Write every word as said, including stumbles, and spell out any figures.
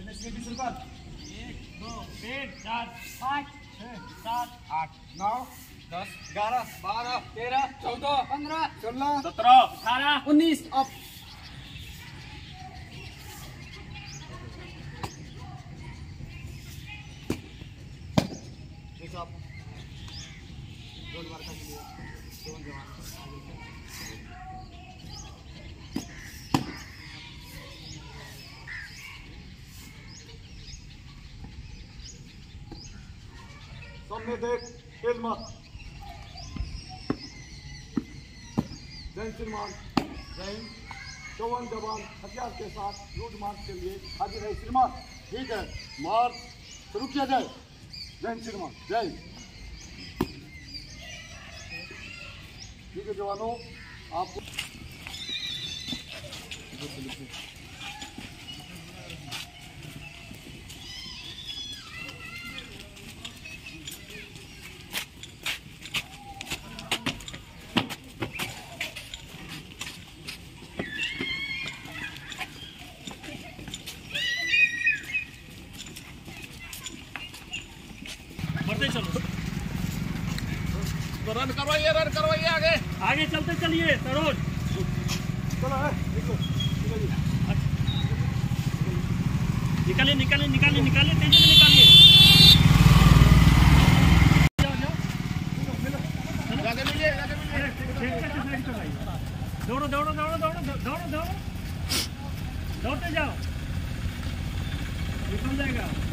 शुरुआत। एक दो तीन चार पाँच छः सात आठ नौ दस ग्यारह बारह तेरह चौदह पंद्रह सोलह सत्रह अठारह उन्नीस। अब सामने देख, खेल मत। जय श्रीमान। जय हिंद। चौवन जवान हथियार के साथ लूट मार्च के लिए हाजिर है श्रीमान। ठीक है, मार्च शुरू किया जाए। जय श्रीमान। जय। ठीक है जवानों, आपको चलो तो रन करवाइए रन करवाइए आगे आगे चलते चलिए सरोज। चलो है निकालिए निकालिए निकालिए निकालिए तेजी में निकालिए। जाओ जाओ जाके मिलिए जाके मिलिए। दौड़ो दौड़ो दौड़ो दौड़ो दौड़ो दौड़ो दौड़ते जाओ, निकल जाएगा।